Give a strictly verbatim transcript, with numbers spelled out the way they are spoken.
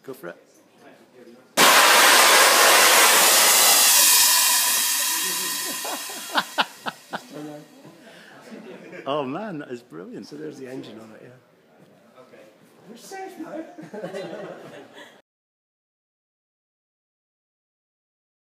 Go for it. Oh man, that is brilliant. So there's the engine on it, yeah. Okay. We're safe now.